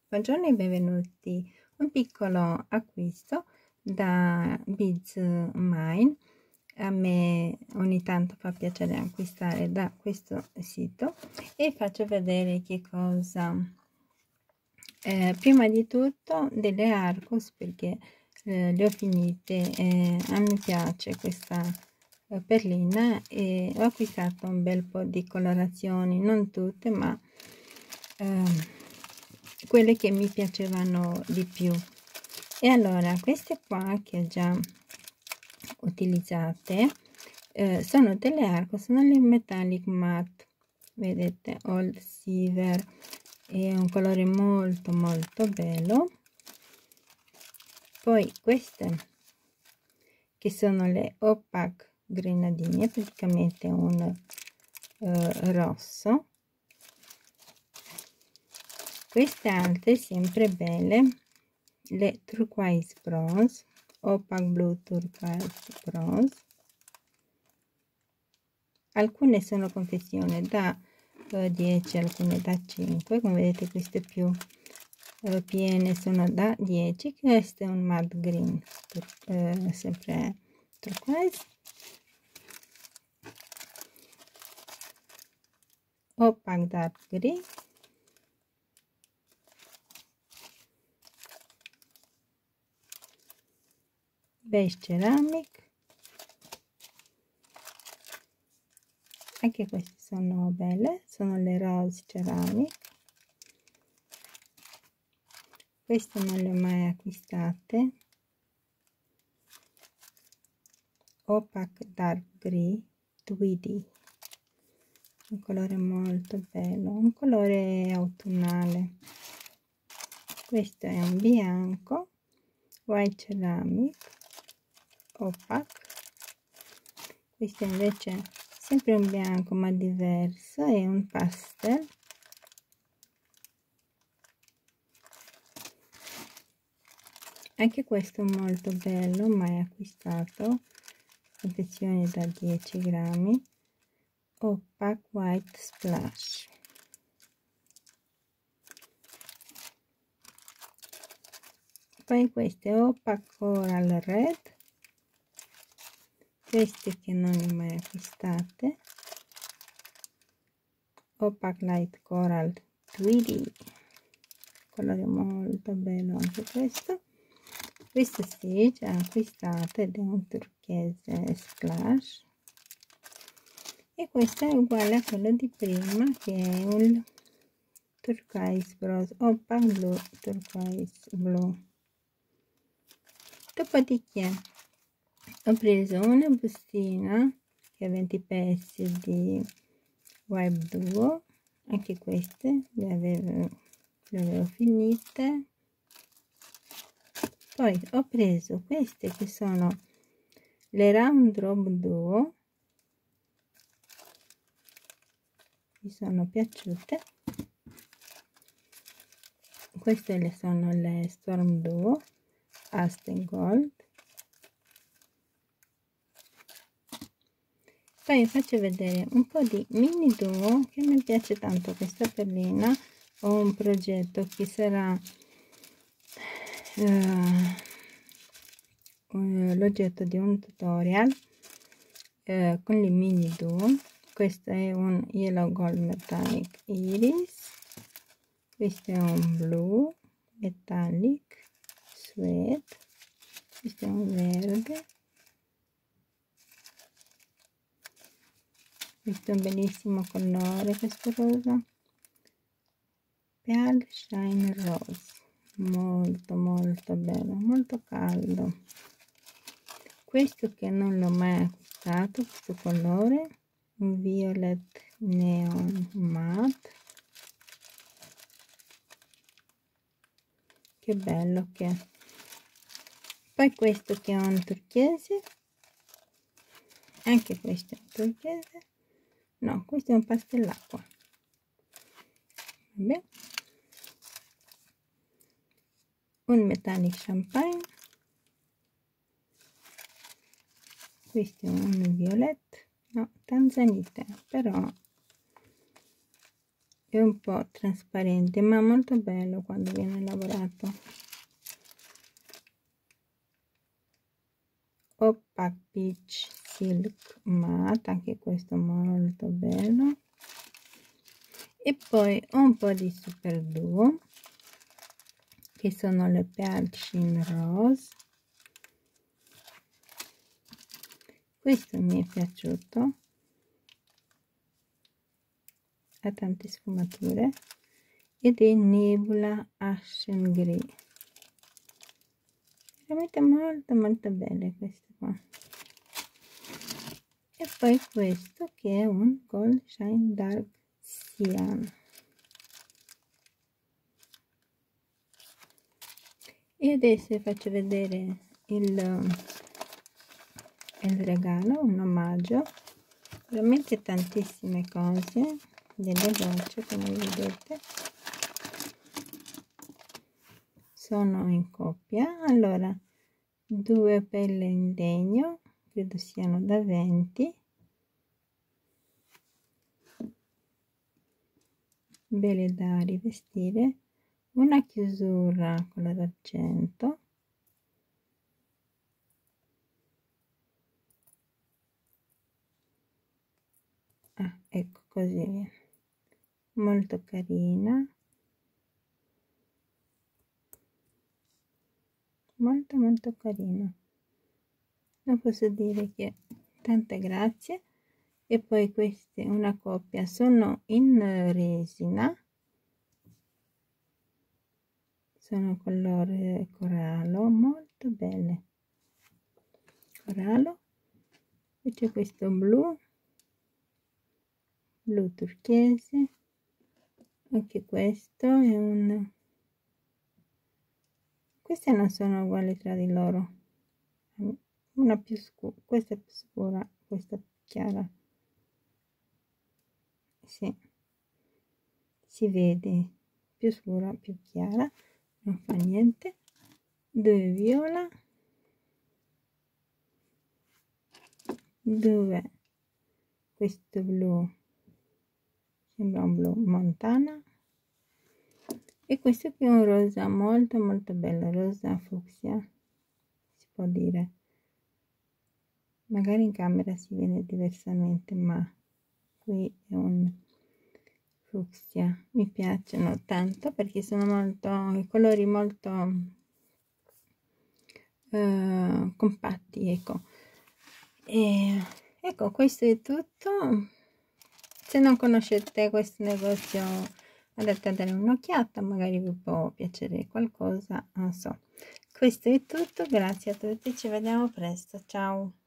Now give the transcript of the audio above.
Buongiorno e benvenuti. Un piccolo acquisto da Biz Mine. A me ogni tanto fa piacere acquistare da questo sito e faccio vedere che cosa. Prima di tutto delle Arcos, perché le ho finite. A me piace questa perlina e ho acquistato un bel po' di colorazioni, non tutte, ma quelle che mi piacevano di più. E allora queste qua che ho già utilizzate sono delle Arco, sono le Metallic Matte, vedete, Old Silver, è un colore molto bello. Poi queste che sono le Opaque Grenadine, praticamente un rosso. Queste altre sempre belle, le Turquoise Bronze, Opaque Blue Turquoise Bronze. Alcune sono confezione da 10, alcune da 5, come vedete queste più piene sono da 10. Questo è un matte green, sempre turquoise. Opaque dark green, beige ceramic. Anche queste sono belle, sono le rose ceramic. Queste non le ho mai acquistate. Opaque dark grey 2D, un colore molto bello, un colore autunnale. Questo è un bianco, white ceramic, opaque. Questo invece è sempre un bianco ma diverso, è un pastel. Anche questo è molto bello, mai acquistato, confezione da 10 grammi, Opaque White Splash. Poi queste Opaque Coral Red, queste che non le ho mai acquistate, Opaque Light Coral 3D, colore molto bello anche questo. Questo sì, già acquistato ed è un turchese splash. E questo è uguale a quello di prima, che è un turquoise rose, opaque blue, turquoise blu. Dopodiché ho preso una bustina che ha 20 pezzi di Web Duo, anche queste le avevo finite. Poi ho preso queste che sono le Round Drop Duo, mi sono piaciute. Queste sono le Storm Duo Aston Gold. Poi vi faccio vedere un po' di mini duo, che mi piace tanto questa perlina. Ho un progetto che sarà l'oggetto di un tutorial con le mini duo. Questo è un Yellow Gold Metallic Iris, questo è un blu metallic suede, questo è un verde, questo è un bellissimo colore, questo rosa, Pearl Shine Rose, molto bello, molto caldo. Questo che non l'ho mai acquistato, questo colore, un violet neon matte, che bello che è. Poi questo che è un turchese, anche questo è un turchese, no, questo è un pastellacqua. Vabbè. Un metallic champagne, questo è un violet, no, tanzanite, però è un po' trasparente, ma molto bello quando viene lavorato. Opaque Peach Silk Matte, anche questo molto bello. E poi un po' di Super Duo, che sono le Pearl Sheen Rose. Questo mi è piaciuto, ha tante sfumature, ed è Nebula Ashen Grey. Veramente molto belle queste qua. E poi questo che è un Gold Shine Dark Cyan. E adesso vi faccio vedere il regalo, un omaggio, veramente tantissime cose, delle gocce come vedete, sono in coppia. Allora, 2 pelle in legno, credo siano da 20, belle da rivestire, una chiusura color argento, ecco così, molto carina, molto carina, non posso dire che tante grazie. E poi queste una coppia, sono in resina, sono colore corallo, molto belle, corallo. E c'è questo blu turchese, anche questo è un, queste non sono uguali tra di loro, una più scura, questa è più scura, questa è più chiara, sì, si vede più scura più chiara, non fa niente. 2 viola, 2 questo blu, sembra un blu montana, e questo qui è un rosa molto bello, rosa fucsia, si può dire, magari in camera si vede diversamente, ma qui è un fucsia. Mi piacciono tanto perché sono molto, i colori molto compatti, ecco. E ecco, questo è tutto. Se non conoscete questo negozio, andate a dare un'occhiata, magari vi può piacere qualcosa, non so. Questo è tutto, grazie a tutti, ci vediamo presto, ciao.